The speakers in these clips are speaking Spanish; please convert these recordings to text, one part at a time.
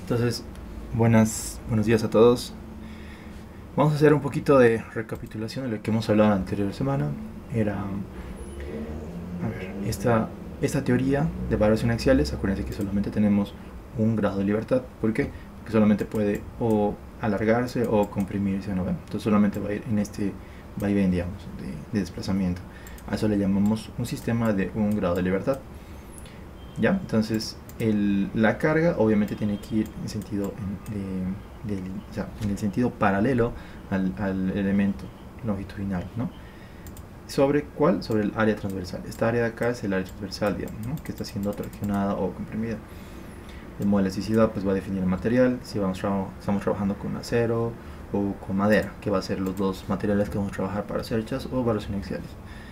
Entonces, buenos días a todos. Vamos a hacer un poquito de recapitulación de lo que hemos hablado la anterior semana. Era, a ver, esta teoría de variaciones axiales. Acuérdense que solamente tenemos un grado de libertad. ¿Por qué? Porque solamente puede o alargarse o comprimirse, ¿no ven? Entonces solamente va a ir en este vaivén, digamos, de desplazamiento. A eso le llamamos un sistema de un grado de libertad. ¿Ya? Entonces la carga obviamente tiene que ir en sentido o sea, en el sentido paralelo al elemento longitudinal, ¿no? ¿Sobre cuál? Sobre el área transversal. Esta área de acá es el área transversal, digamos, ¿no? Que está siendo traccionada o comprimida. El modo de elasticidad pues va a definir el material, si estamos trabajando con acero o con madera, que va a ser los dos materiales que vamos a trabajar para cerchas o variaciones axiales.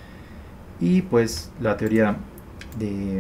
Y pues la teoría de,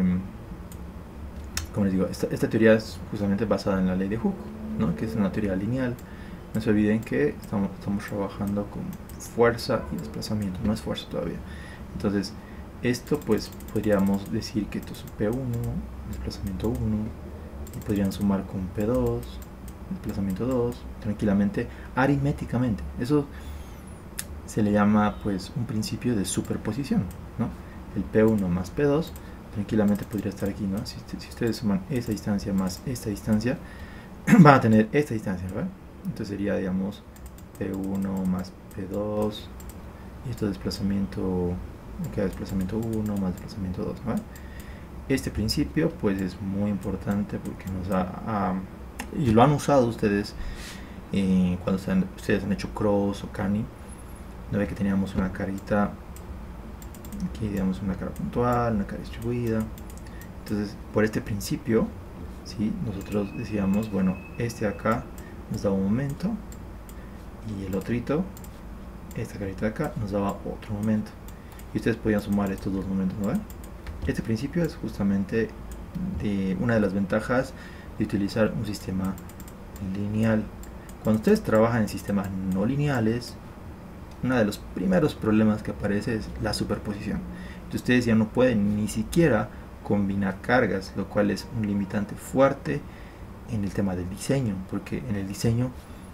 como les digo, esta teoría es justamente basada en la ley de Hooke, ¿no? Que es una teoría lineal. No se olviden que estamos trabajando con fuerza y desplazamiento, no es fuerza todavía. Entonces, esto pues podríamos decir que esto es P1, desplazamiento 1, y podrían sumar con P2, desplazamiento 2, tranquilamente, aritméticamente. Eso se le llama pues un principio de superposición, ¿no? El P1 más P2 tranquilamente podría estar aquí, ¿no? Si ustedes suman esa distancia más esta distancia, van a tener esta distancia, ¿verdad? Entonces sería, digamos, P1 más P2, y esto desplazamiento, queda desplazamiento 1 más desplazamiento 2, ¿verdad? Este principio, pues, es muy importante porque nos da, y lo han usado ustedes cuando ustedes han hecho cross o cani, no ve que teníamos una carita aquí, digamos, una cara puntual, una cara distribuida. Entonces, por este principio, ¿sí? Nosotros decíamos, bueno, este acá nos daba un momento y el otrito, esta carita de acá, nos daba otro momento. Y ustedes podían sumar estos dos momentos, ¿no ven? Este principio es justamente una de las ventajas de utilizar un sistema lineal. Cuando ustedes trabajan en sistemas no lineales, uno de los primeros problemas que aparece es la superposición. Entonces ustedes ya no pueden ni siquiera combinar cargas, lo cual es un limitante fuerte en el tema del diseño, porque en el diseño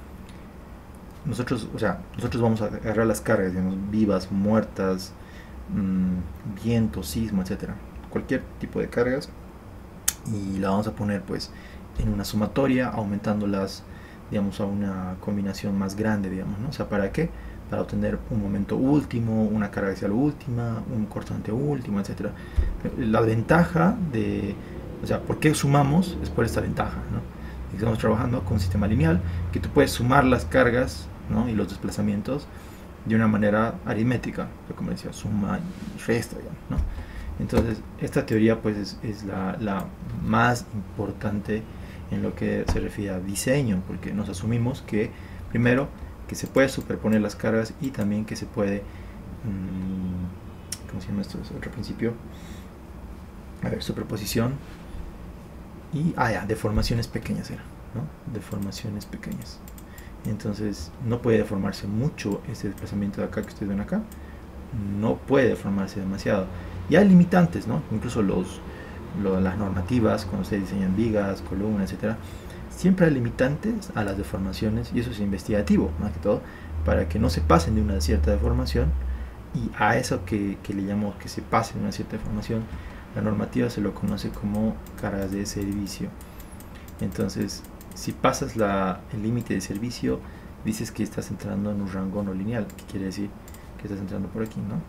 nosotros vamos a agarrar las cargas, digamos, vivas, muertas, viento, sismo, etcétera, cualquier tipo de cargas, y la vamos a poner pues en una sumatoria, aumentándolas, digamos, a una combinación más grande, digamos, ¿no? O sea, ¿para qué? Para obtener un momento último, una carga axial última, un cortante último, etc. La ventaja de, o sea, ¿por qué sumamos? Es por esta ventaja, ¿no? Estamos trabajando con un sistema lineal, que tú puedes sumar las cargas, ¿no? Y los desplazamientos de una manera aritmética, como decía, suma y resta, ¿no? Entonces, esta teoría pues es la más importante en lo que se refiere a diseño, porque nos asumimos que, primero, que se puede superponer las cargas y también que se puede, ¿cómo se llama esto? Es otro principio. A ver, superposición y, deformaciones pequeñas era, ¿no? Deformaciones pequeñas. Entonces, no puede deformarse mucho este desplazamiento de acá que ustedes ven acá. No puede deformarse demasiado. Y hay limitantes, ¿no? Incluso las normativas, cuando se diseñan vigas, columnas, etcétera, siempre hay limitantes a las deformaciones, y eso es investigativo, más que todo, para que no se pasen de una cierta deformación, y a eso que le llamo que se pase de una cierta deformación, la normativa se lo conoce como cargas de servicio. Entonces, si pasas el límite de servicio, dices que estás entrando en un rango no lineal, que quiere decir que estás entrando por aquí, ¿no?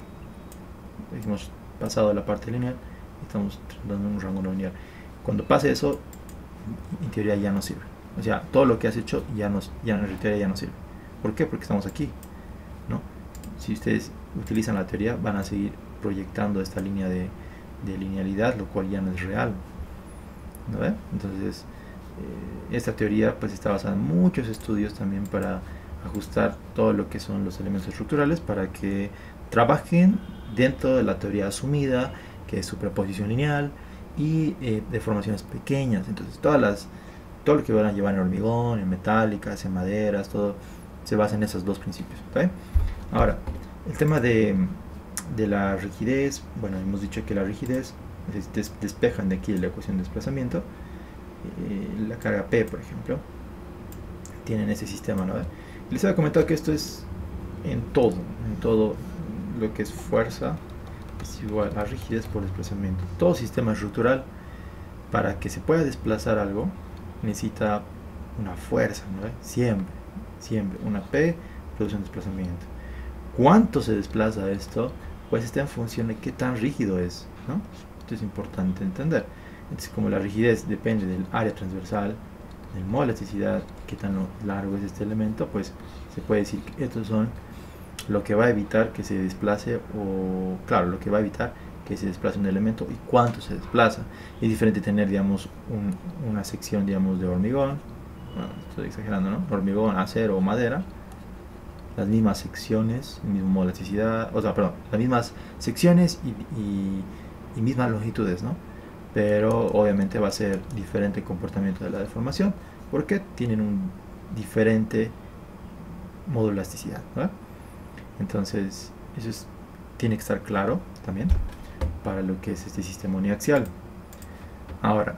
Hemos pasado la parte lineal y estamos entrando en un rango no lineal. Cuando pase eso, en teoría ya no sirve. O sea, todo lo que has hecho ya en teoría ya no sirve. ¿Por qué? Porque estamos aquí, ¿no? Si ustedes utilizan la teoría, van a seguir proyectando esta línea de linealidad, lo cual ya no es real, ¿no ve? Entonces, esta teoría pues está basada en muchos estudios también para ajustar todo lo que son los elementos estructurales para que trabajen dentro de la teoría asumida, que es superposición lineal y deformaciones pequeñas. Entonces todo lo que van a llevar en hormigón, en metálicas, en maderas, todo se basa en esos dos principios, ¿okay? Ahora, el tema de la rigidez, bueno, hemos dicho que la rigidez despejan de aquí la ecuación de desplazamiento, la carga P, por ejemplo, tienen ese sistema, ¿no? Les había comentado que esto es en todo lo que es fuerza es igual a rigidez por desplazamiento. Todo sistema estructural, para que se pueda desplazar algo, necesita una fuerza, ¿no? Siempre una P produce un desplazamiento. ¿Cuánto se desplaza esto? Pues está en función de qué tan rígido es, ¿no? Esto es importante entender. Entonces, como la rigidez depende del área transversal, del modo de elasticidad, qué tan largo es este elemento, pues se puede decir que estos son lo que va a evitar que se desplace, o claro, lo que va a evitar que se desplace un elemento y cuánto se desplaza. Es diferente tener, digamos, una sección, digamos, de hormigón, bueno, estoy exagerando, ¿no? Hormigón, acero o madera, las mismas secciones, el mismo modo de elasticidad, o sea, perdón, las mismas secciones y mismas longitudes, ¿no? Pero obviamente va a ser diferente el comportamiento de la deformación porque tienen un diferente modo de elasticidad, ¿no? Entonces eso tiene que estar claro también para lo que es este sistema uniaxial. Ahora,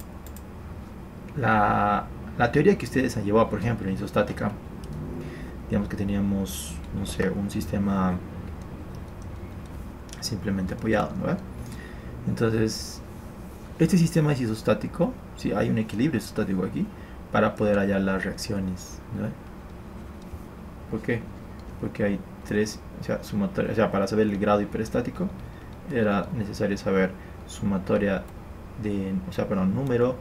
la teoría que ustedes han llevado, por ejemplo, en isostática, digamos que teníamos, no sé, un sistema simplemente apoyado, ¿no? Entonces, este sistema es isostático, sí, hay un equilibrio isostático aquí para poder hallar las reacciones, ¿no? ¿Por qué? Porque hay tres, o sea, para saber el grado hiperestático era necesario saber sumatoria de, o sea, perdón, número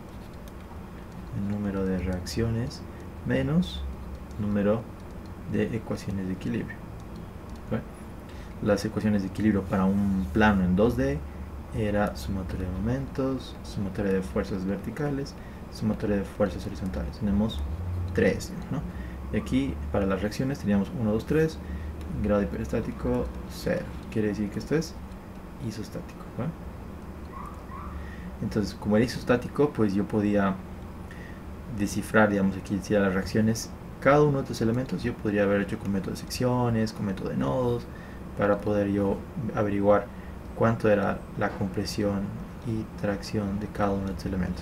de reacciones menos número de ecuaciones de equilibrio. ¿Vale? Las ecuaciones de equilibrio para un plano en 2D era sumatoria de momentos, sumatoria de fuerzas verticales, sumatoria de fuerzas horizontales. Tenemos 3, ¿no? Y aquí para las reacciones teníamos 1, 2, 3, grado hiperestático 0. Quiere decir que esto es isostático, ¿vale? Entonces, como era isostático, pues yo podía descifrar, digamos, aquí decía las reacciones. Cada uno de estos elementos yo podría haber hecho con método de secciones, con método de nodos, para poder yo averiguar cuánto era la compresión y tracción de cada uno de estos elementos.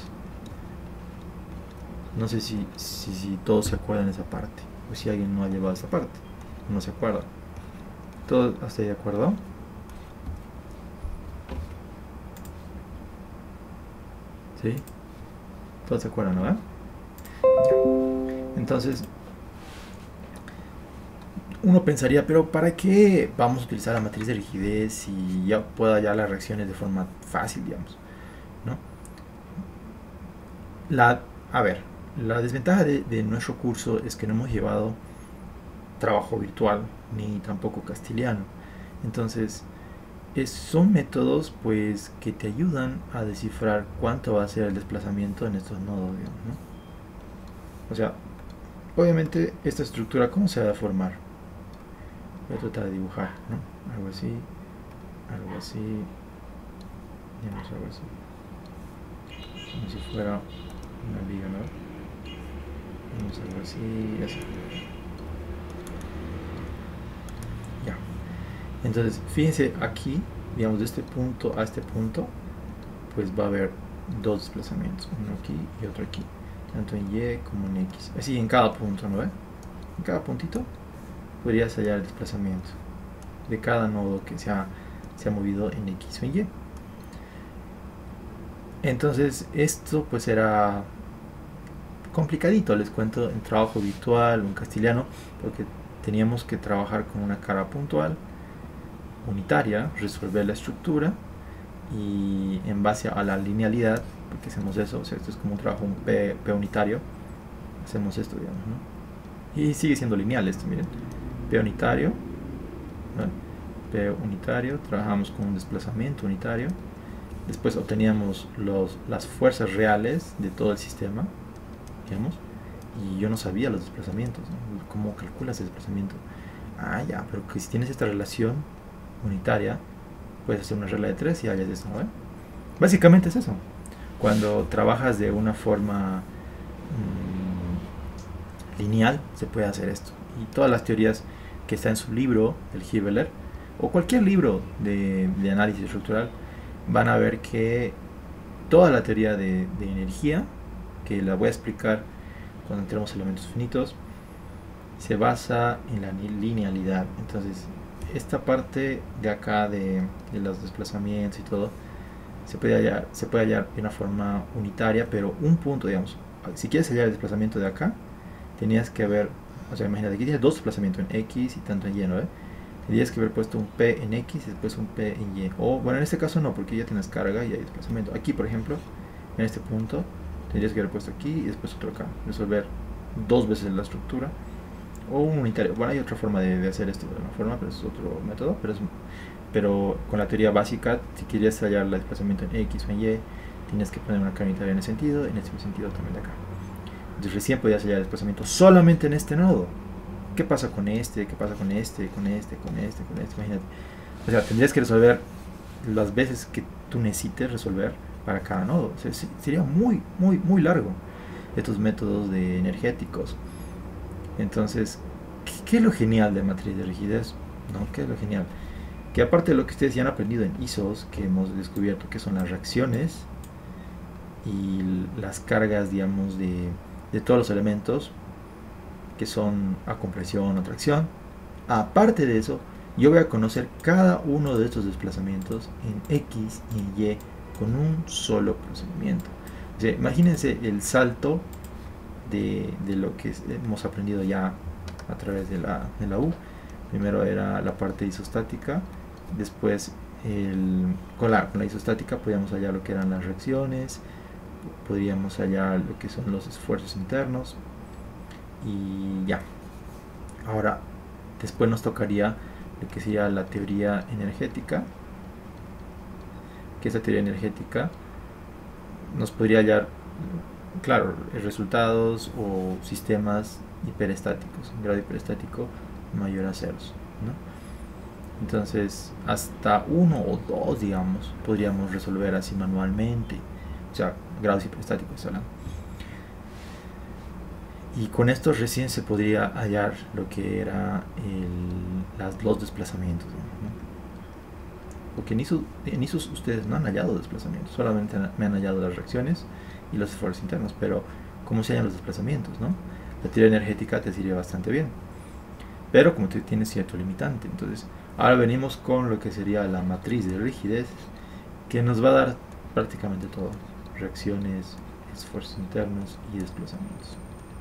No sé si todos se acuerdan de esa parte, o si alguien no ha llevado esa parte, no se acuerda. ¿Todos hasta ahí de acuerdo? ¿Sí? Todos se acuerdan, ¿no? Entonces, uno pensaría, pero ¿para qué vamos a utilizar la matriz de rigidez si ya puedo hallar las reacciones de forma fácil, digamos, ¿no? A ver, la desventaja de nuestro curso es que no hemos llevado trabajo virtual ni tampoco castiliano. Entonces, son métodos pues que te ayudan a descifrar cuánto va a ser el desplazamiento en estos nodos, digamos, ¿no? O sea, obviamente esta estructura, ¿cómo se va a formar? Voy a tratar de dibujar, ¿no? Algo así, digamos algo así, como si fuera una viga, ¿no? Vamos algo así, así. Ya. Entonces, fíjense aquí, digamos, de este punto a este punto, pues va a haber dos desplazamientos, uno aquí y otro aquí, tanto en Y como en X. Así en cada punto, ¿no ve? En cada puntito podrías hallar el desplazamiento de cada nodo que se ha movido en X o en Y. Entonces, esto pues era complicadito, les cuento, en trabajo virtual o en castiliano, porque teníamos que trabajar con una cara puntual, unitaria, resolver la estructura y en base a la linealidad, porque hacemos eso, o sea, esto es como un trabajo, un P unitario, hacemos esto, digamos, ¿no? Y sigue siendo lineal esto, miren, P unitario, ¿no? P unitario, trabajamos con un desplazamiento unitario, después obteníamos las fuerzas reales de todo el sistema, digamos, y yo no sabía los desplazamientos, ¿no? ¿Cómo calculas el desplazamiento? Ah, ya, pero que si tienes esta relación unitaria, puedes hacer una regla de 3 y hallas esto, ¿no? Básicamente es eso. Cuando trabajas de una forma lineal, se puede hacer esto. Y todas las teorías que está en su libro, el Hibeler, o cualquier libro de análisis estructural, van a ver que toda la teoría de energía que la voy a explicar cuando entremos en elementos finitos, se basa en la linealidad. Entonces, esta parte de acá de los desplazamientos y todo se puede hallar de una forma unitaria, pero un punto, digamos, si quieres hallar el desplazamiento de acá, tenías que haber, o sea, imagínate, aquí tienes dos desplazamientos en X y tanto en Y, ¿no? Tendrías que haber puesto un P en X y después un P en Y. O, bueno, en este caso no, porque ya tienes carga y hay desplazamiento. Aquí, por ejemplo, en este punto, tendrías que haber puesto aquí y después otro acá. Resolver dos veces la estructura. O un unitario. Bueno, hay otra forma de hacer esto de una forma, pero es otro método. Pero con la teoría básica, si querías hallar el desplazamiento en X o en Y, tienes que poner una carga unitaria en ese sentido, en este sentido también de acá. Entonces recién podías hallar el desplazamiento solamente en este nodo. ¿Qué pasa con este? ¿Qué pasa con este? Con este, con este, con este. Imagínate. O sea, tendrías que resolver las veces que tú necesites resolver para cada nodo. O sea, sería muy, muy, muy largo estos métodos de energéticos. Entonces, ¿qué es lo genial de matriz de rigidez? ¿No? ¿Qué es lo genial? Que aparte de lo que ustedes ya han aprendido en ISOs, que hemos descubierto que son las reacciones y las cargas, digamos, de todos los elementos, que son a compresión o tracción. Aparte de eso, yo voy a conocer cada uno de estos desplazamientos en X y en Y con un solo procedimiento. O sea, imagínense el salto de lo que hemos aprendido ya a través de la U. Primero era la parte isostática, después con la isostática podíamos hallar lo que eran las reacciones, podríamos hallar lo que son los esfuerzos internos, y ya. Ahora, después nos tocaría lo que sería la teoría energética, que esa teoría energética nos podría hallar, claro, resultados o sistemas hiperestáticos, un grado hiperestático mayor a ceros, ¿no? Entonces, hasta 1 o 2, digamos, podríamos resolver así manualmente, o sea, grados hiperestáticos hablando. Y con esto recién se podría hallar lo que era los desplazamientos, ¿no? Porque en ISOs ustedes no han hallado desplazamientos, solamente me han hallado las reacciones y los esfuerzos internos, pero ¿cómo se hallan los desplazamientos, no? La teoría energética te sirve bastante bien, pero como tú tienes cierto limitante. Entonces, ahora venimos con lo que sería la matriz de rigidez, que nos va a dar prácticamente todo: reacciones, esfuerzos internos y desplazamientos.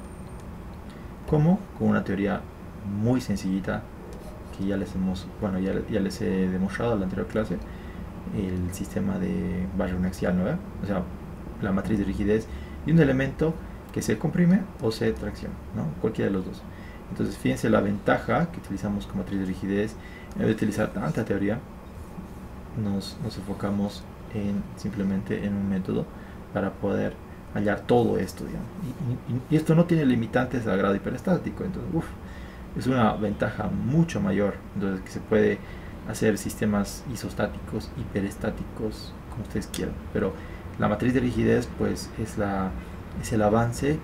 ¿Cómo? Con una teoría muy sencillita que ya les he demostrado en la anterior clase, el sistema de barra axial, ¿no? O sea, la matriz de rigidez y un elemento que se comprime o se tracciona, ¿no? Cualquiera de los dos. Entonces, fíjense la ventaja que utilizamos con matriz de rigidez. En vez de utilizar tanta teoría, nos enfocamos simplemente en un método para poder hallar todo esto, digamos. Y esto no tiene limitantes a grado hiperestático, entonces es una ventaja mucho mayor. Entonces, que se puede hacer sistemas isostáticos, hiperestáticos, como ustedes quieran, pero la matriz de rigidez pues es el avance,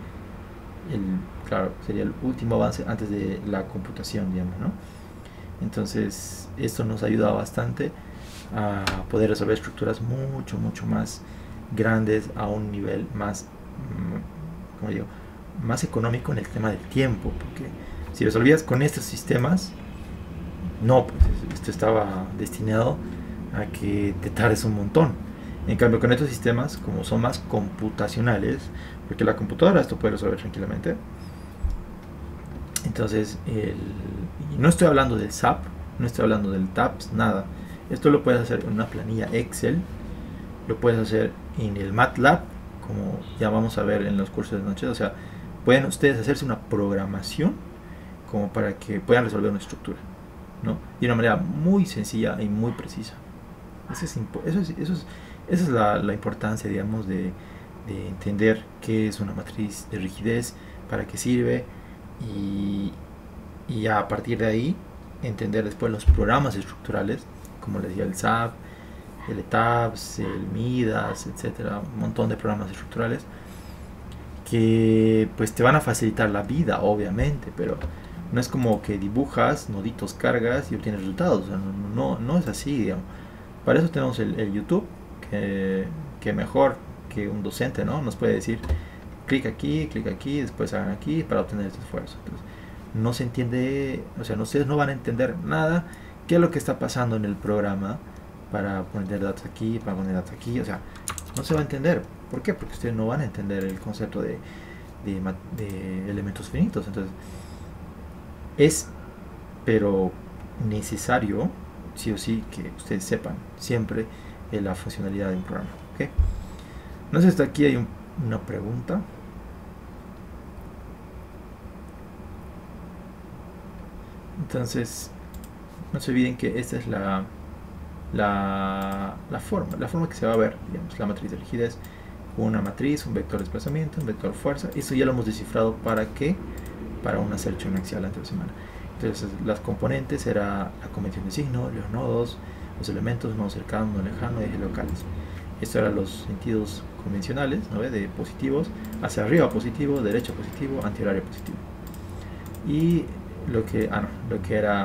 claro, sería el último avance antes de la computación, digamos, ¿no? Entonces esto nos ayuda bastante a poder resolver estructuras mucho más grandes a un nivel más, como digo, más económico en el tema del tiempo, porque si resolvías con estos sistemas, no, pues esto estaba destinado a que te tardes un montón. En cambio, con estos sistemas, como son más computacionales, porque la computadora esto puede resolver tranquilamente, entonces no estoy hablando del SAP, no estoy hablando del TAPS, nada. Esto lo puedes hacer en una planilla Excel, lo puedes hacer en el MATLAB, como ya vamos a ver en los cursos de noche. O sea, pueden ustedes hacerse una programación como para que puedan resolver una estructura, ¿no? De una manera muy sencilla y muy precisa. Esa es la importancia, digamos, de entender qué es una matriz de rigidez, para qué sirve, y a partir de ahí entender después los programas estructurales, como les decía, el SAP, el ETABS, el MIDAS, etcétera, un montón de programas estructurales que pues te van a facilitar la vida, obviamente, pero no es como que dibujas noditos, cargas y obtienes resultados. O sea, no es así, digamos. Para eso tenemos el YouTube, que mejor que un docente, ¿no? Nos puede decir clic aquí, después hagan aquí para obtener este esfuerzo. Entonces, no se entiende, o sea, ustedes no van a entender nada qué es lo que está pasando en el programa para poner datos aquí, para poner datos aquí, o sea, no se va a entender. ¿Por qué? Porque ustedes no van a entender el concepto de elementos finitos. Entonces, es, pero necesario, sí o sí, que ustedes sepan siempre la funcionalidad de un programa. ¿Okay? No sé si hasta aquí hay una pregunta. Entonces, no se olviden que esta es la forma que se va a ver, digamos, la matriz de rigidez. Una matriz, un vector de desplazamiento, un vector fuerza. Eso ya lo hemos descifrado para qué, para una selección axial anterior semana. Entonces, las componentes era la convención de signo, los nodos, los elementos, nodo cercano, nodo lejano y ejes locales. Estos eran los sentidos convencionales, ¿no? De positivos, hacia arriba positivo, derecha positivo, antihorario positivo. Y lo que era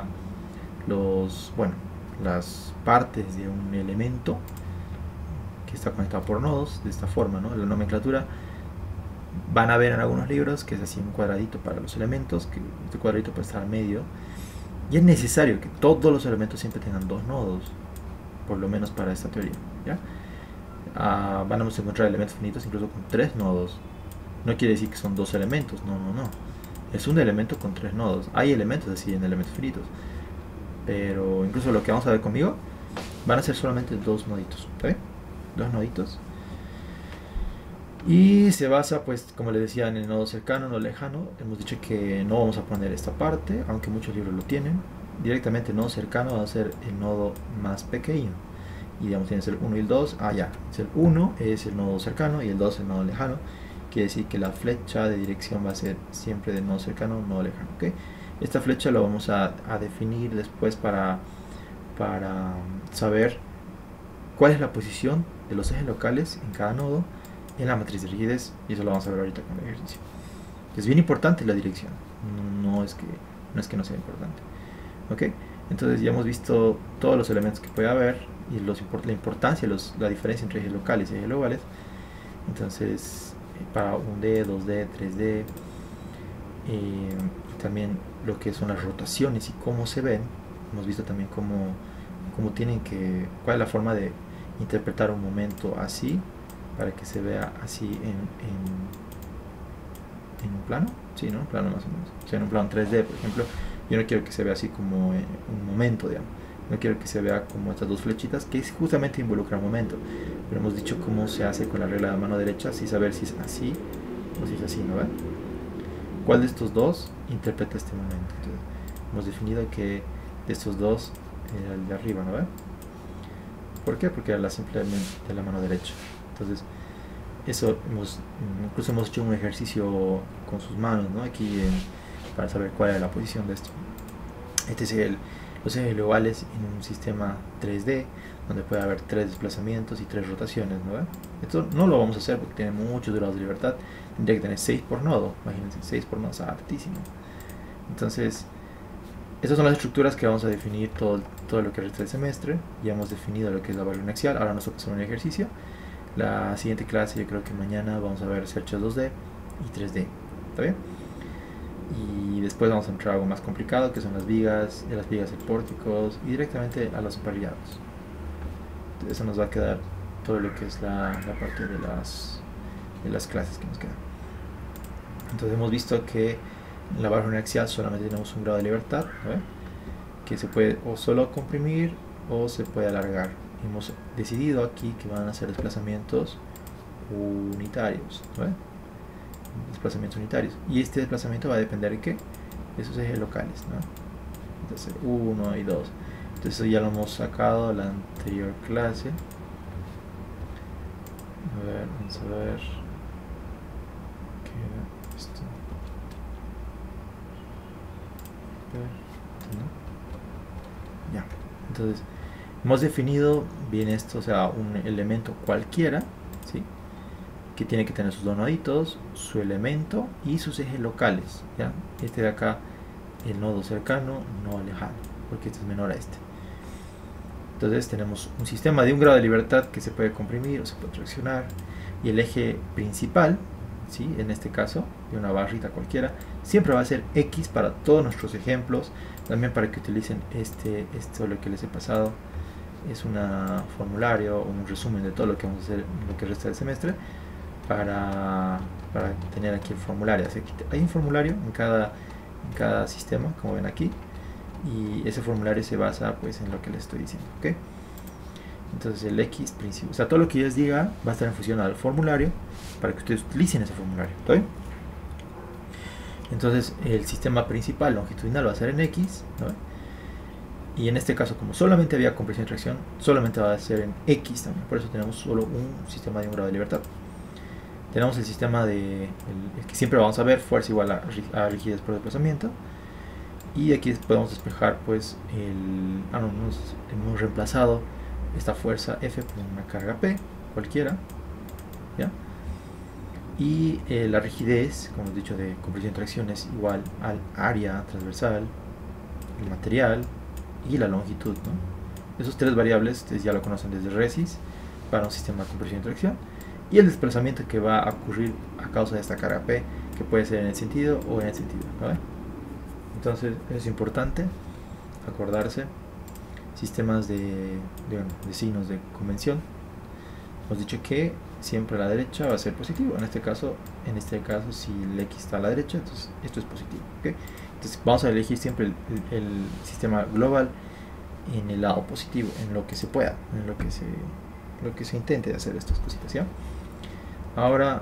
las partes de un elemento que está conectado por nodos, de esta forma, ¿no? La nomenclatura van a ver en algunos libros que es así un cuadradito para los elementos, que este cuadradito puede estar al medio, y es necesario que todos los elementos siempre tengan dos nodos, por lo menos para esta teoría, ¿ya? Van a encontrar elementos finitos incluso con 3 nodos. No quiere decir que son 2 elementos, no. Es un elemento con 3 nodos. Hay elementos así en elementos finitos, pero incluso lo que vamos a ver conmigo van a ser solamente 2 noditos, ¿okay? 2 noditos. Y se basa, pues, como les decía, en el nodo cercano, nodo lejano. Hemos dicho que no vamos a poner esta parte, aunque muchos libros lo tienen. Directamente el nodo cercano va a ser el nodo más pequeño. Y digamos, tienes el 1 y el 2. El 1 es el nodo cercano y el 2 es el nodo lejano. Quiere decir que la flecha de dirección va a ser siempre del nodo cercano, nodo lejano. ¿Okay? Esta flecha lo vamos a definir después para saber cuál es la posición de los ejes locales en cada nodo en la matriz de rigidez, y eso lo vamos a ver ahorita con el ejercicio. Es bien importante la dirección, no es que no sea importante. ¿Okay? Entonces ya hemos visto todos los elementos que puede haber y la importancia, la diferencia entre ejes locales y ejes globales. Entonces, para 1D, 2D, 3D, y también lo que son las rotaciones y cómo se ven. Hemos visto también cómo cuál es la forma de interpretar un momento así para que se vea así en un plano, sí, ¿no? Un plano más o menos. O sea, en un plano 3D, por ejemplo, yo no quiero que se vea así como un momento, digamos. No quiero que se vea como estas dos flechitas, que justamente involucra momento. Pero hemos dicho cómo se hace con la regla de la mano derecha, sin saber si es así o si es así, ¿no ven? ¿Cuál de estos dos interpreta este momento? Entonces, hemos definido que de estos dos era el de arriba, ¿no ven? ¿Por qué? Porque era simplemente de la mano derecha. Entonces, eso incluso hemos hecho un ejercicio con sus manos, ¿no? Aquí para saber cuál es la posición de esto. Este es los ejes globales en un sistema 3D donde puede haber 3 desplazamientos y 3 rotaciones, ¿no? Esto no lo vamos a hacer porque tiene muchos grados de libertad. Tendría que tener 6 por nodo, imagínense, 6 por nodo es altísimo. Entonces, estas son las estructuras que vamos a definir todo lo que resta del semestre. Ya hemos definido lo que es la barrera axial, ahora nos toca hacer un ejercicio. La siguiente clase, yo creo que mañana, vamos a ver cerchas 2D y 3D, ¿está bien? Y después vamos a entrar a algo más complicado, que son las vigas de pórticos y directamente a los emparrillados. Eso nos va a quedar todo lo que es la parte de las clases que nos quedan. Entonces hemos visto que en la barra axial solamente tenemos un grado de libertad, ¿no? Que se puede o solo comprimir o se puede alargar. Hemos decidido aquí que van a ser desplazamientos unitarios, ¿no? Desplazamientos unitarios, y este desplazamiento va a depender de ¿qué? De esos ejes locales, ¿no? Entonces 1 y 2. Entonces eso ya lo hemos sacado en la anterior clase. Vamos a ver qué era esto. ¿No? Ya, entonces hemos definido bien esto, o sea, un elemento cualquiera, ¿sí? Que tiene que tener sus dos noditos, su elemento y sus ejes locales, ¿ya? Este de acá, el nodo cercano, nodo lejano, porque este es menor a este. Entonces tenemos un sistema de un grado de libertad que se puede comprimir o se puede traccionar, y el eje principal ¿sí? En este caso, de una barrita cualquiera, siempre va a ser X para todos nuestros ejemplos, también para que utilicen esto lo que les he pasado, es un formulario, un resumen de todo lo que vamos a hacer en lo que resta del semestre, para tener aquí el formulario. Así que hay un formulario en cada sistema, como ven aquí, y ese formulario se basa pues en lo que les estoy diciendo, ¿ok? Entonces el X principio, o sea, todo lo que yo les diga va a estar en función al formulario para que ustedes utilicen ese formulario, ¿está bien? Entonces el sistema principal longitudinal va a ser en X, ¿no? Y en este caso, como solamente había compresión y tracción, solamente va a ser en X también. Por eso tenemos solo un sistema de un grado de libertad. Tenemos el sistema de el que siempre vamos a ver, fuerza igual a rigidez por desplazamiento. Y aquí podemos despejar pues hemos reemplazado esta fuerza F por una carga P cualquiera, ¿ya? Y la rigidez, como hemos dicho, de compresión y tracción es igual al área transversal, el material y la longitud, ¿no? Esos tres variables ustedes ya lo conocen desde RESIS para un sistema de compresión y tracción, y el desplazamiento que va a ocurrir a causa de esta carga P, que puede ser en el sentido o en el sentido, ¿vale? Entonces es importante acordarse. Sistemas de signos de convención, hemos dicho que siempre a la derecha va a ser positivo. En este caso si el X está a la derecha, entonces esto es positivo, ¿okay? Entonces vamos a elegir siempre el sistema global en el lado positivo, en lo que se pueda, en lo que se intente hacer estas cositas, ¿ya? Ahora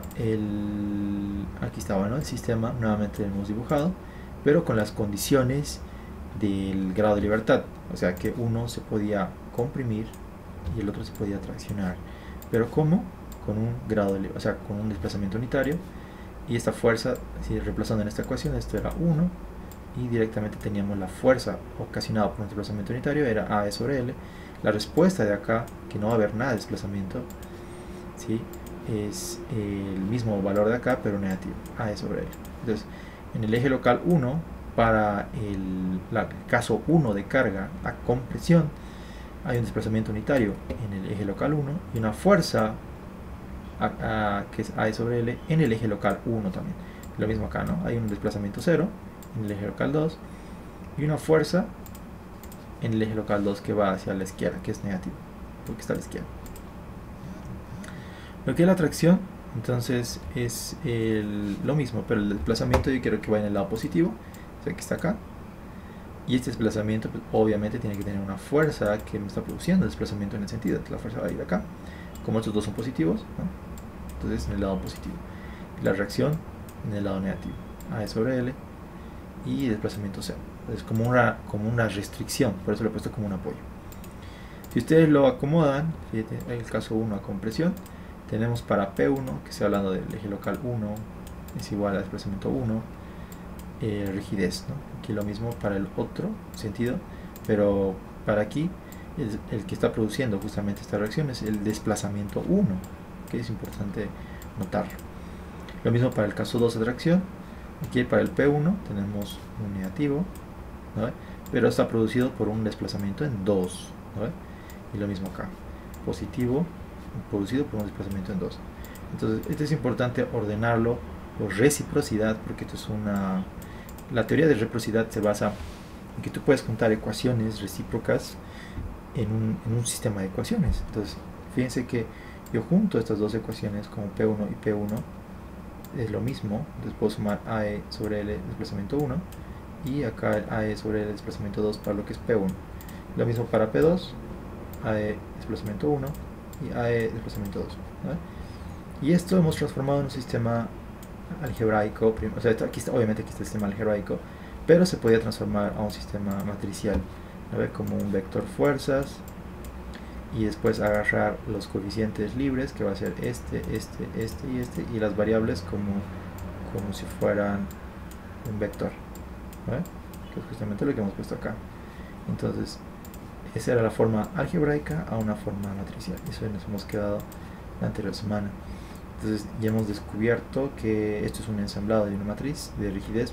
aquí está, bueno, el sistema nuevamente lo hemos dibujado, pero con las condiciones del grado de libertad, o sea que uno se podía comprimir y el otro se podía traccionar, pero ¿cómo? Con un grado de, o sea, con un desplazamiento unitario, y esta fuerza, si reemplazando en esta ecuación, esto era 1, y directamente teníamos la fuerza ocasionada por un desplazamiento unitario, era AE sobre L. La respuesta de acá, que no va a haber nada de desplazamiento, ¿sí? Es el mismo valor de acá, pero negativo, AE sobre L. Entonces, en el eje local 1, para el caso 1 de carga a compresión, hay un desplazamiento unitario en el eje local 1 y una fuerza que es A sobre L en el eje local 1 también. Lo mismo acá, ¿no? Hay un desplazamiento 0 en el eje local 2 y una fuerza en el eje local 2 que va hacia la izquierda, que es negativo, porque está a la izquierda. Lo que es la tracción, entonces es lo mismo, pero el desplazamiento yo quiero que vaya en el lado positivo, o sea que está acá, y este desplazamiento pues, obviamente tiene que tener una fuerza que me está produciendo el desplazamiento en el sentido, la fuerza va a ir acá, como estos dos son positivos, ¿no? Entonces en el lado positivo, y la reacción en el lado negativo, A sobre L y desplazamiento 0, es como una restricción, por eso lo he puesto como un apoyo. Si ustedes lo acomodan, fíjate, en el caso 1 a compresión, tenemos para P1, que estoy hablando del eje local 1, es igual a desplazamiento 1, rigidez, ¿no? Aquí lo mismo para el otro sentido, pero para aquí el que está produciendo justamente esta reacción es el desplazamiento 1, que es importante notarlo. Lo mismo para el caso 2 de tracción, aquí para el P1 tenemos un negativo, ¿no? Pero está producido por un desplazamiento en 2, ¿no? Y lo mismo acá, positivo producido por un desplazamiento en 2. Entonces esto es importante ordenarlo por reciprocidad, porque esto es la teoría de reciprocidad se basa en que tú puedes juntar ecuaciones recíprocas en un sistema de ecuaciones. Entonces fíjense que yo junto estas dos ecuaciones como P1 y P1 es lo mismo, entonces puedo sumar AE sobre L desplazamiento 1 y acá el AE sobre L desplazamiento 2 para lo que es P1. Lo mismo para P2, AE desplazamiento 1 y AE desplazamiento 2, ¿no? Y esto hemos transformado en un sistema algebraico, o sea, aquí está, obviamente aquí está el sistema algebraico, pero se podía transformar a un sistema matricial, ¿no? Como un vector fuerzas y después agarrar los coeficientes libres, que va a ser este y las variables como si fueran un vector, ¿no? Que es justamente lo que hemos puesto acá. Entonces esa era la forma algebraica a una forma matricial, eso nos hemos quedado la anterior semana. Entonces ya hemos descubierto que esto es un ensamblado de una matriz de rigidez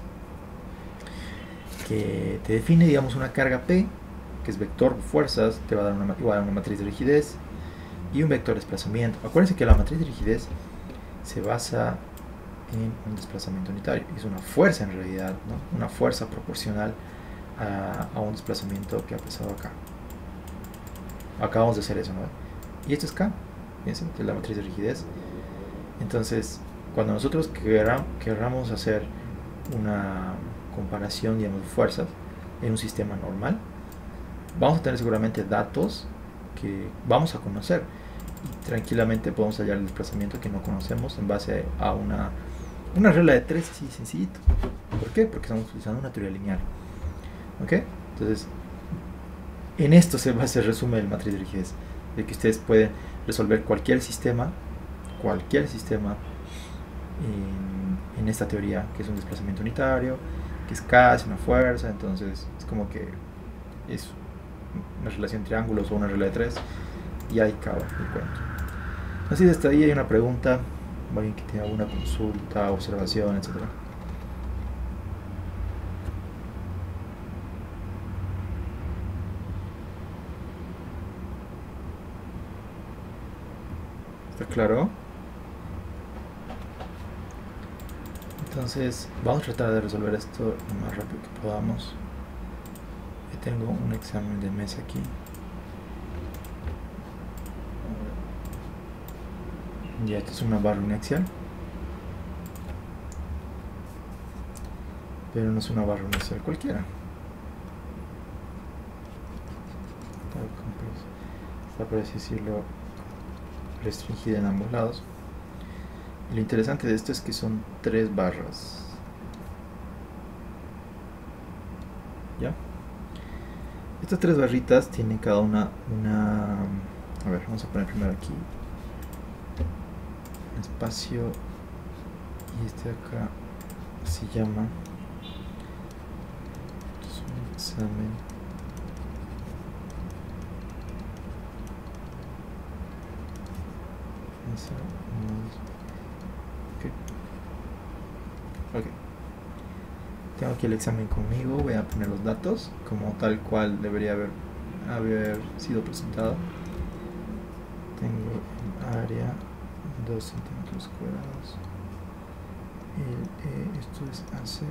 que te define, digamos, una carga P, que es vector fuerzas, te va a dar igual a una matriz de rigidez, y un vector desplazamiento. Acuérdense que la matriz de rigidez se basa en un desplazamiento unitario. Es una fuerza en realidad, ¿no? Una fuerza proporcional a un desplazamiento que ha pasado acá. Acabamos de hacer eso, ¿no? Y esto es K, fíjense, es la matriz de rigidez. Entonces, cuando nosotros querramos hacer una comparación, digamos, de fuerzas en un sistema normal, vamos a tener seguramente datos que vamos a conocer y tranquilamente podemos hallar el desplazamiento que no conocemos en base a una regla de 3 así sencillito. ¿Por qué? Porque estamos utilizando una teoría lineal. ¿Ok? Entonces, en esto se resume el matriz de rigidez, de que ustedes pueden resolver cualquier sistema en esta teoría, que es un desplazamiento unitario, que es casi una fuerza. Entonces es como que es una relación de triángulos o una regla de 3 y ahí acaba el cuento. Así de hasta ahí hay una pregunta, alguien que tenga alguna consulta, observación, etcétera. ¿Está claro? Entonces vamos a tratar de resolver esto lo más rápido que podamos. Yo tengo un examen de mesa aquí. Ya, esto es una barra uniaxial, pero no es una barra uniaxial cualquiera. Está, por así decirlo, restringida en ambos lados. Y lo interesante de esto es que son 3 barras. ¿Ya? Estas 3 barritas tienen cada una a ver, vamos a poner primero aquí un espacio, y este de acá se llama, es un examen ok. Tengo aquí el examen conmigo, voy a poner los datos como tal cual debería haber sido presentado. Tengo el área 2 centímetros cuadrados, esto es A0,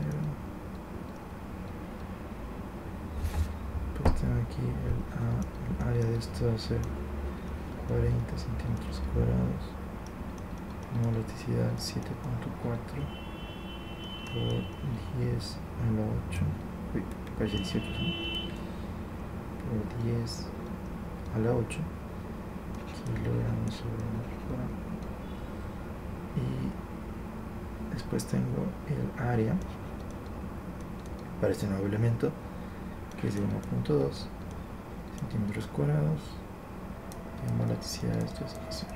pues tengo aquí el área de esto va a ser 40 centímetros cuadrados, una elasticidad 7.4 por 10 a la 8, uy, parece 18, ¿no? Por 10 a la 8 kilogramos sobre metro. Y después tengo el área para este nuevo elemento, que es de 1.2 centímetros cuadrados, y la elasticidad de esto es 0.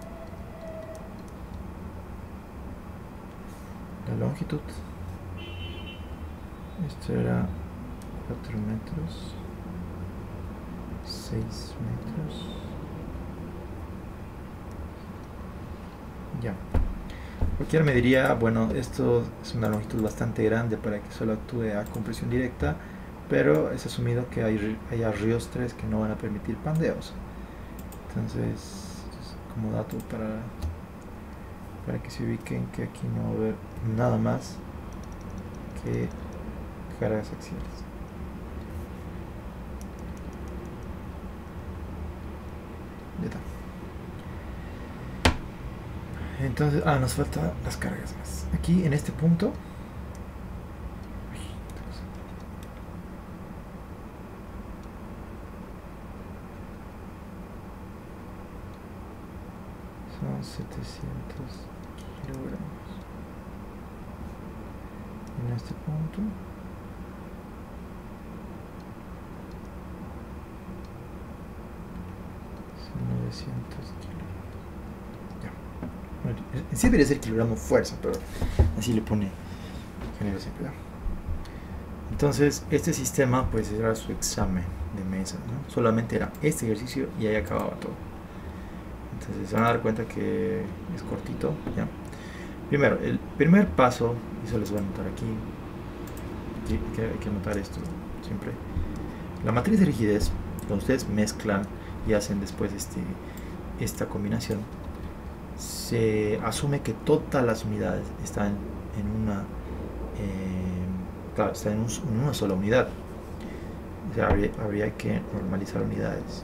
La longitud, esto era 4 metros, 6 metros. Ya. Cualquiera me diría, bueno, esto es una longitud bastante grande para que solo actúe a compresión directa, pero es asumido que hay arriostres que no van a permitir pandeos. Entonces, como dato para que se ubiquen que aquí no va a haber nada más que cargas axiales. Ya está. Entonces, nos faltan las cargas más. Aquí en este punto son 700 kilogramos. En este punto son 900 kilogramos. En sí debería ser kilogramo fuerza, pero así le pone ingeniero siempre. Entonces este sistema pues era su examen de mesa, ¿no? Solamente era este ejercicio y ahí acababa todo. Entonces se van a dar cuenta que es cortito, ¿ya? Primero, el primer paso, y se les voy a anotar aquí, hay que anotar esto siempre. La matriz de rigidez, cuando ustedes mezclan y hacen después esta combinación, se asume que todas las unidades están en una, claro, están en una sola unidad. O sea, habría que normalizar unidades.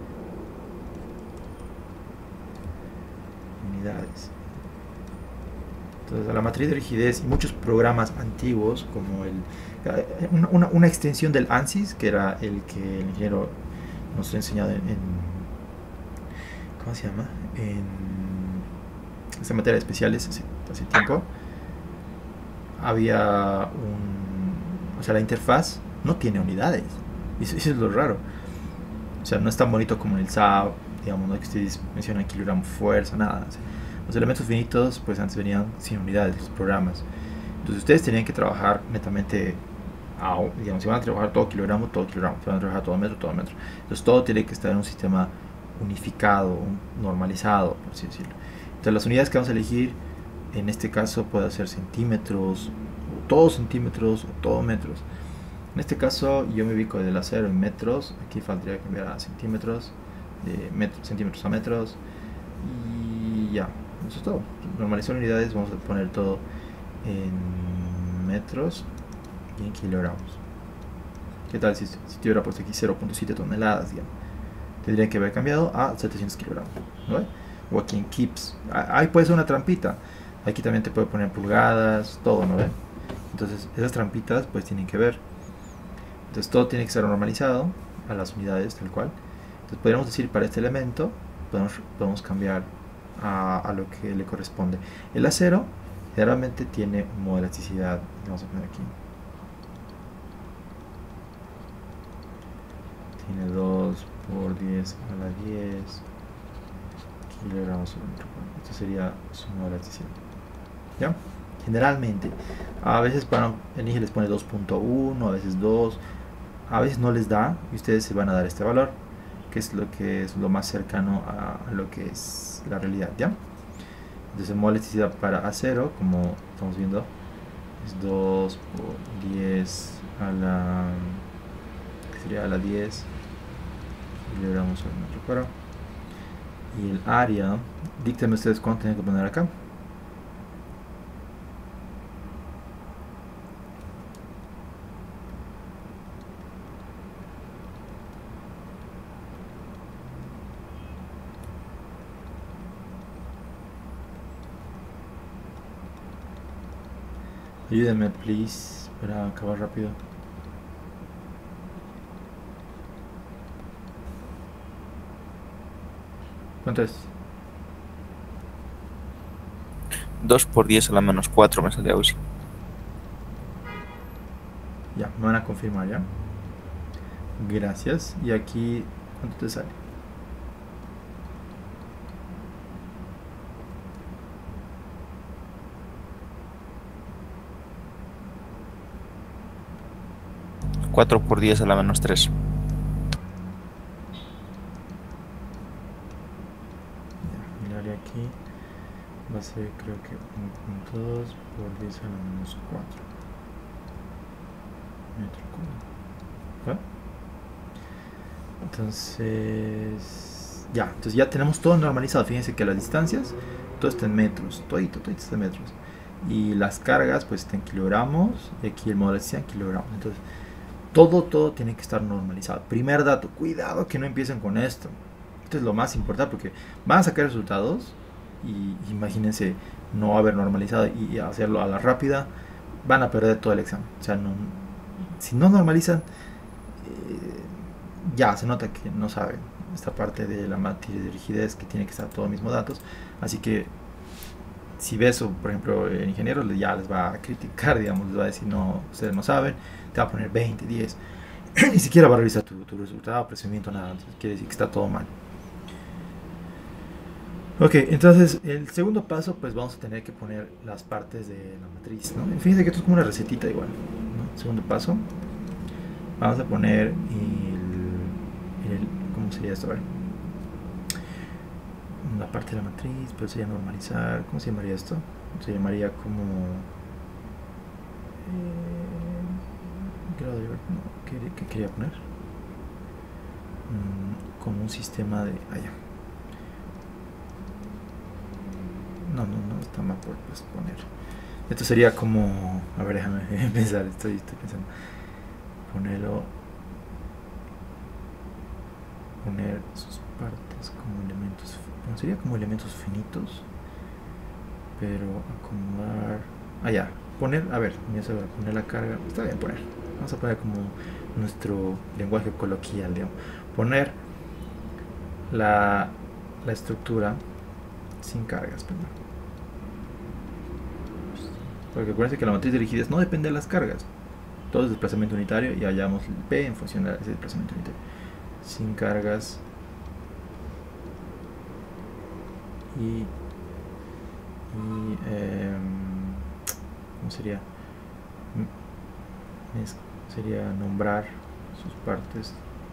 Entonces, a la matriz de rigidez y muchos programas antiguos, como una extensión del ANSYS, que era el que el ingeniero nos ha enseñado ¿cómo se llama? En esta materia de especiales hace tiempo, había o sea, la interfaz no tiene unidades. Eso es lo raro. O sea, no es tan bonito como en el SAP, digamos, ¿no? Que ustedes mencionan kilogramo fuerza, nada. O sea, los elementos finitos, pues antes venían sin unidades, los programas. Entonces ustedes tenían que trabajar netamente, digamos, si van a trabajar todo kilogramo, si van a trabajar todo metro, todo metro. Entonces todo tiene que estar en un sistema unificado, normalizado, por así decirlo. Entonces las unidades que vamos a elegir, en este caso puede ser centímetros, o todo centímetros, o todo metros. En este caso yo me ubico del acero en metros, aquí faltaría cambiar a centímetros, de centímetros a metros, y ya, eso es todo. Normalizar unidades, vamos a poner todo en metros y en kilogramos. ¿Qué tal si te hubiera puesto aquí 0.7 toneladas, digamos? Tendría que haber cambiado a 700 kilogramos, ¿no? O aquí en kips, ahí puede ser una trampita, aquí también te puede poner pulgadas, todo, ¿no? Entonces esas trampitas pues tienen que ver. Entonces todo tiene que ser normalizado a las unidades tal cual. Entonces podríamos decir para este elemento podemos cambiar a lo que le corresponde. El acero generalmente tiene un modo de elasticidad, vamos a poner aquí, tiene 2 por 10 a la 10 kilogramos por metro cuadrado. Esto sería su modo de elasticidad, ¿ya? Generalmente, a veces el INGE les pone 2.1, a veces 2, a veces no les da y ustedes se van a dar este valor, que es lo más cercano a lo que es la realidad, ¿ya? Entonces el modo de elasticidad para acero, como estamos viendo, es 2 por 10 a la, que sería a la 10 kilogramos por metro cuadrado. Y el área, díctenme ustedes cuánto tienen que poner acá. Ayúdenme, please, para acabar rápido. ¿Cuánto es? 2 por 10 a la menos 4 me sale así. Ya, me van a confirmar, ¿ya? Gracias. Y aquí, ¿cuánto te sale? Cuatro por 10 a la menos 3. Ya, el área aquí va a ser, creo que 1.2 por 10 a la menos 4 metro cuadrado. Entonces, entonces ya tenemos todo normalizado. Fíjense que las distancias, todo está en metros, todo está en metros. Y las cargas, pues está en kilogramos. Y aquí el modelo decía en kilogramos. Entonces, todo tiene que estar normalizado. Primer dato, cuidado que no empiecen con esto. Esto es lo más importante porque van a sacar resultados y imagínense no haber normalizado y hacerlo a la rápida, van a perder todo el examen. O sea, si no normalizan, ya se nota que no saben esta parte de la matriz de rigidez, que tiene que estar todo mismo datos. Así que si ves, por ejemplo, el ingeniero ya les va a criticar, digamos, les va a decir, no, ustedes no saben, te va a poner 20, 10, ni siquiera va a revisar tu resultado, procedimiento, nada. Entonces, quiere decir que está todo mal. Ok, entonces el segundo paso, pues vamos a tener que poner las partes de la matriz, ¿no? Fíjense que esto es como una recetita igual, ¿no? Segundo paso, vamos a poner ¿cómo sería esto? A ver, la parte de la matriz, pero sería normalizar, ¿cómo se llamaría esto? Se llamaría como grado de libertad, no, ¿qué quería poner? Como un sistema de... allá. no está mal por pues, poner. Esto sería como, a ver, déjame pensar, estoy pensando. Poner sus partes como elementos, bueno, sería como elementos finitos, pero acomodar, ya, poner, a ver, ya se va a poner la carga, está bien poner, vamos a poner como nuestro lenguaje coloquial, digamos, poner la estructura sin cargas primero. Porque acuérdense que la matriz de rigidez no depende de las cargas, todo es desplazamiento unitario y hallamos el P en función de ese desplazamiento unitario. Sin cargas y ¿cómo sería? Sería nombrar sus partes,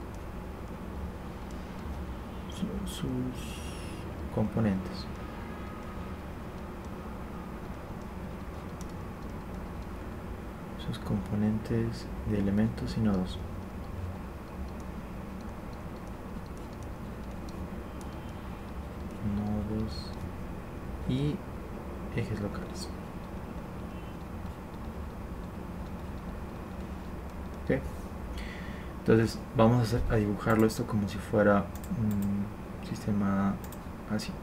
sus componentes. Sus componentes de elementos y nodos. Nodos y ejes locales. ¿Okay? Entonces vamos a dibujarlo esto como si fuera un sistema así,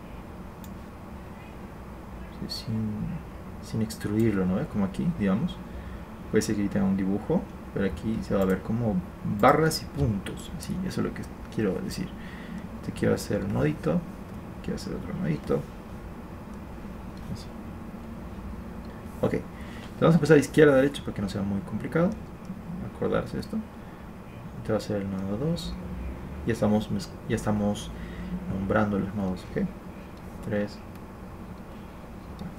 sin extruirlo, ¿no? Como aquí, digamos. Puede ser que aquí tenga un dibujo, pero aquí se va a ver como barras y puntos, así, eso es lo que quiero decir. Te quiero hacer un nodito, quiero hacer otro nodito, así. Ok, entonces vamos a empezar de izquierda a derecha para que no sea muy complicado acordarse esto. Este va a ser el nodo 2, ya estamos nombrando los nodos, ok, 3, 4.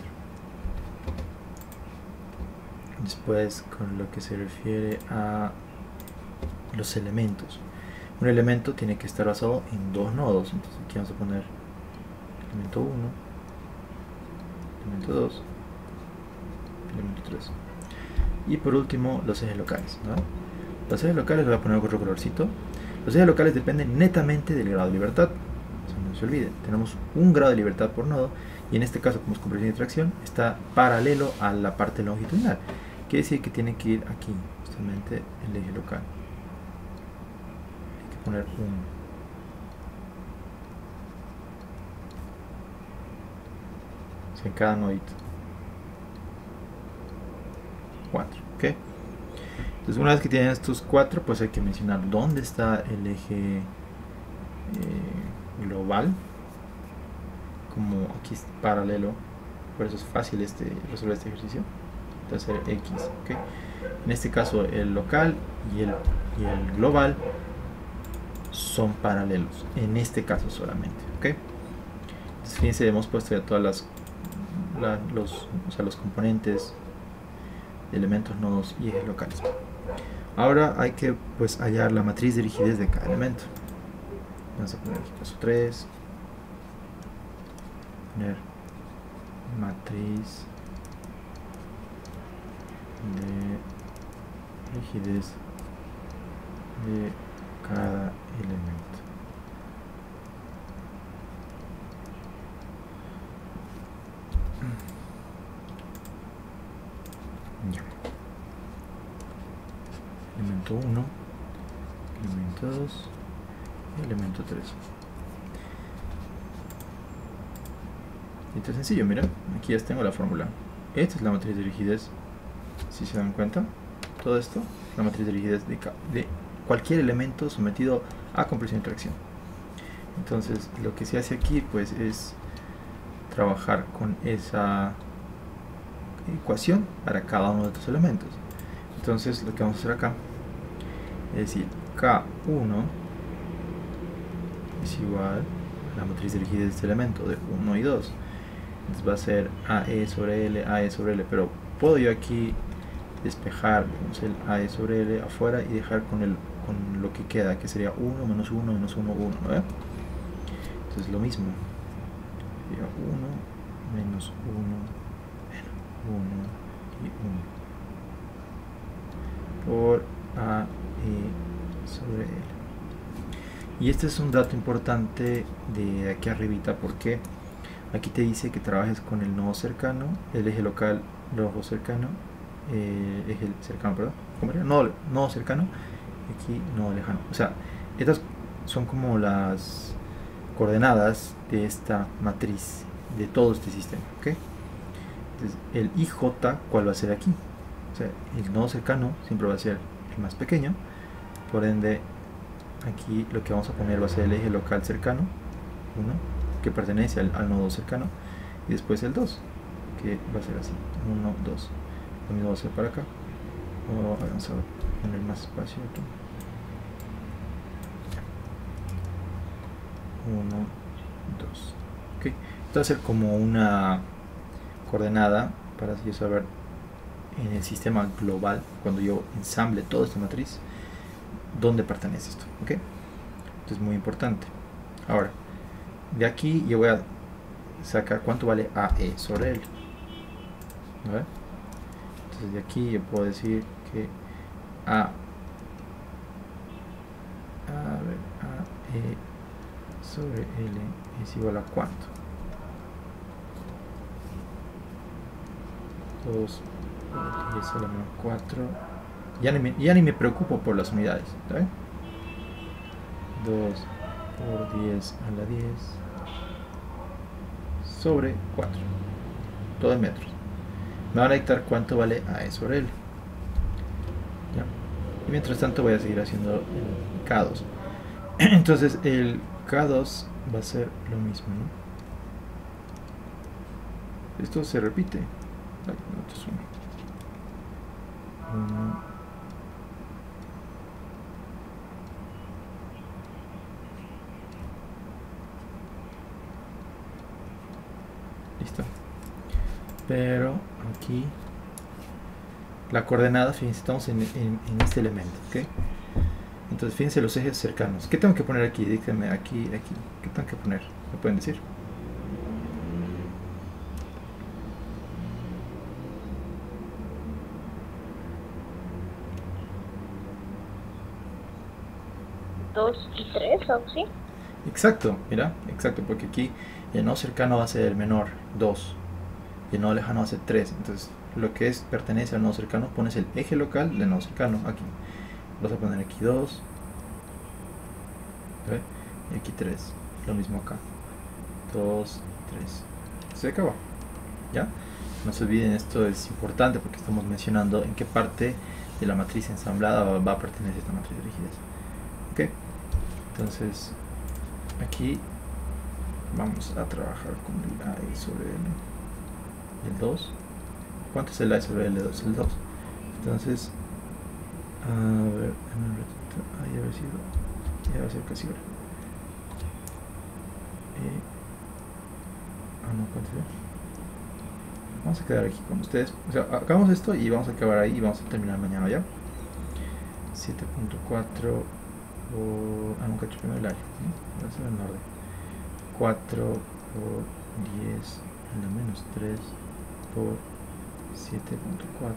Después, con lo que se refiere a los elementos, un elemento tiene que estar basado en dos nodos, entonces aquí vamos a poner elemento 1, elemento 2, elemento 3, y por último los ejes locales, ¿no? Los ejes locales, le voy a poner otro colorcito. Los ejes locales dependen netamente del grado de libertad, eso no se olvide, tenemos un grado de libertad por nodo, y en este caso, como es compresión y tracción, está paralelo a la parte longitudinal. Quiere decir que tiene que ir aquí, justamente el eje local. Hay que poner 1. O sea, en cada nodito. 4, ¿ok? Entonces, una vez que tienen estos 4, pues hay que mencionar dónde está el eje global. Como aquí es paralelo, por eso es fácil resolver este ejercicio. Hacer X, ¿okay? En este caso el local y el global son paralelos, en este caso solamente, ¿okay? Entonces fíjense, hemos puesto ya todas los componentes, elementos, nodos y ejes locales. Ahora hay que pues hallar la matriz de rigidez de cada elemento. Vamos a poner aquí paso 3, poner matriz de rigidez de cada elemento. Ya. Elemento 1, elemento 2 y elemento 3. Esto es sencillo, mira, aquí ya tengo la fórmula. Esta es la matriz de rigidez. Si se dan cuenta, todo esto es la matriz de rigidez de cualquier elemento sometido a compresión y tracción. Entonces lo que se hace aquí pues es trabajar con esa ecuación para cada uno de estos elementos. Entonces lo que vamos a hacer acá es decir, K1 es igual a la matriz de rigidez de este elemento de 1 y 2. Entonces va a ser AE sobre L, pero puedo yo aquí despejar el AE sobre L afuera y dejar con lo que queda, que sería 1 menos 1 menos 1, 1, ¿no? Entonces lo mismo, sería 1 menos 1 menos 1 y 1 por AE sobre L. Y este es un dato importante de aquí arribita, porque Aquí te dice que trabajes con el nodo cercano, el eje local, nodo cercano, eje cercano, perdón, ¿cómo era? Nodo cercano, aquí nodo lejano. O sea, estas son como las coordenadas de esta matriz, de todo este sistema, ¿ok? Entonces, el IJ, ¿cuál va a ser aquí? O sea, el nodo cercano siempre va a ser el más pequeño, por ende, aquí lo que vamos a poner va a ser el eje local cercano, 1, que pertenece al nodo cercano, y después el 2, que va a ser así, 1, 2. Lo mismo va a ser para acá. Vamos a poner más espacio aquí. 1, 2. Ok, esto va a ser como una coordenada para yo saber en el sistema global, cuando yo ensamble toda esta matriz, dónde pertenece esto. Ok, esto es muy importante. Ahora, de aquí yo voy a sacar cuánto vale AE sobre L. ¿Vale? Entonces de aquí yo puedo decir que AE sobre L es igual a cuánto. 2 por 10 a la menos 4. Ya ni me preocupo por las unidades. ¿Saben? 2 por 10 a la 10 sobre 4. Todo en metros. Me van a dictar cuánto vale AE sobre L. ¿Ya? Y mientras tanto voy a seguir haciendo el K2. Entonces el K2 va a ser lo mismo, ¿no? Esto se repite. Ay, no, esto es uno. Listo. Pero aquí la coordenada, fíjense, estamos en este elemento, ¿ok? Entonces fíjense los ejes cercanos. ¿Qué tengo que poner aquí? Díganme aquí, aquí. ¿Qué tengo que poner? ¿Me pueden decir? ¿2 y 3 o sí? Exacto, mira, exacto, porque aquí el nodo cercano va a ser el menor, 2, y el nodo lejano va a ser 3. Entonces, lo que pertenece al nodo cercano, pones el eje local del nodo cercano aquí. Vas a poner aquí 2, ¿ve? Y aquí 3, lo mismo acá, 2, 3. Se acabó, ¿ya? No se olviden, esto es importante porque estamos mencionando en qué parte de la matriz ensamblada va a pertenecer esta matriz de rigidez. ¿Ok? Entonces, aquí vamos a trabajar con el A sobre el 2. ¿Cuánto es el A sobre L2? El 2. Entonces, a ver, ahí a ver si ya va a ser casi hora. No, ¿cuánto es? Vamos a quedar aquí con ustedes. O sea, acabamos esto y vamos a acabar ahí y vamos a terminar mañana, ¿ya? 7.4 por... nunca he hecho primero el área, ¿sí? Voy a hacer en orden. 4 por 10 a la menos 3 por 7.4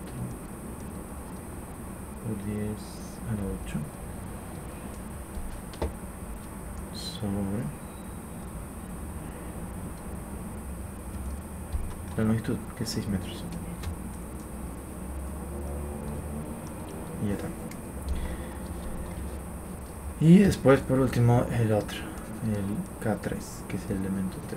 por 10 a la 8 sobre la longitud, que es 6 metros. Y ya está. Y después, por último, el otro, el K3, que es el elemento 3.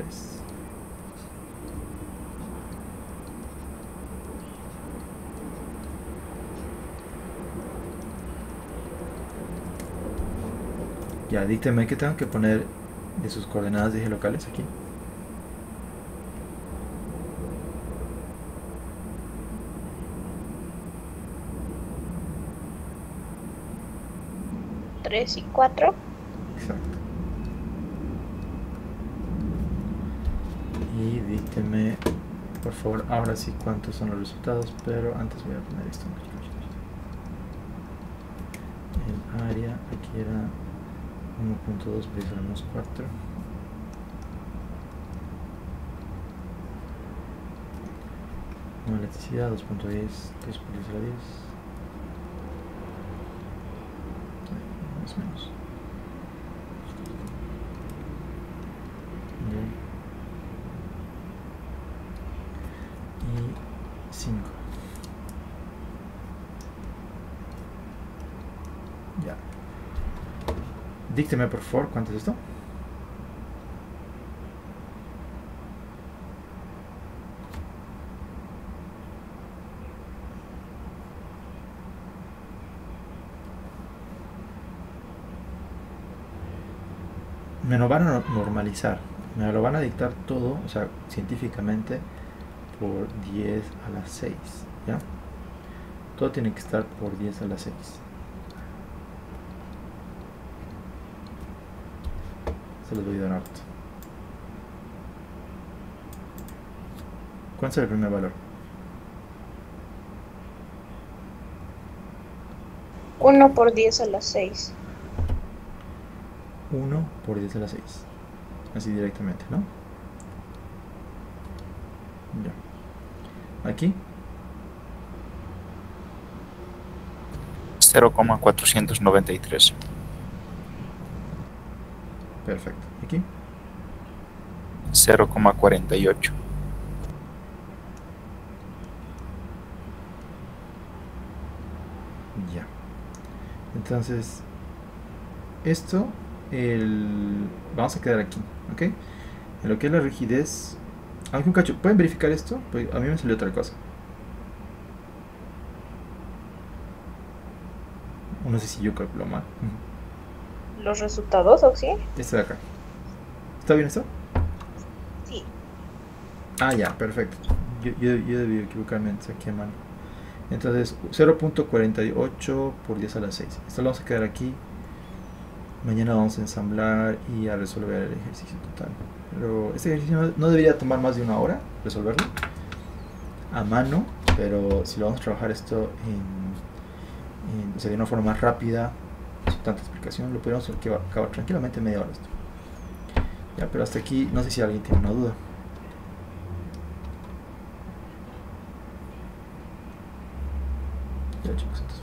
Ya, dígame que tengo que poner de sus coordenadas de eje locales aquí. ¿3 y 4? Exacto. Y dígame, por favor, ahora sí cuántos son los resultados, pero antes voy a poner esto. El área aquí era 1.2 por 10 a la menos 4. La electricidad 2.10, 2 por 10 a la 10. Más o menos. Ya. Dícteme por favor, ¿cuánto es esto? Me lo van a normalizar, me lo van a dictar todo, o sea, científicamente, por 10 a la 6, ¿ya? Todo tiene que estar por 10 a la 6. Se los voy a dar harto. ¿Cuál es el primer valor? 1 por 10 a la 6. 1 por 10 a la 6. Así directamente, ¿no? Ya. Aquí. 0,493. Perfecto. Aquí. 0,48. Ya. Entonces, esto, vamos a quedar aquí, ¿ok? En lo que es la rigidez, aunque un cacho, ¿pueden verificar esto? Pues a mí me salió otra cosa. No sé si yo calculo mal. ¿Los resultados, Oxy? Este de acá. ¿Está bien esto? Sí. Ah, ya, perfecto. Yo debí equivocarme, saqué a mano. Entonces, 0.48 por 10 a la 6. Esto lo vamos a quedar aquí. Mañana vamos a ensamblar y a resolver el ejercicio total. Pero este ejercicio no debería tomar más de una hora resolverlo a mano, pero si lo vamos a trabajar esto o sea, de una forma más rápida, sin tanta explicación, lo podríamos acabar tranquilamente en media hora esto. Ya, pero hasta aquí no sé si alguien tiene una duda. Ya, chicos, entonces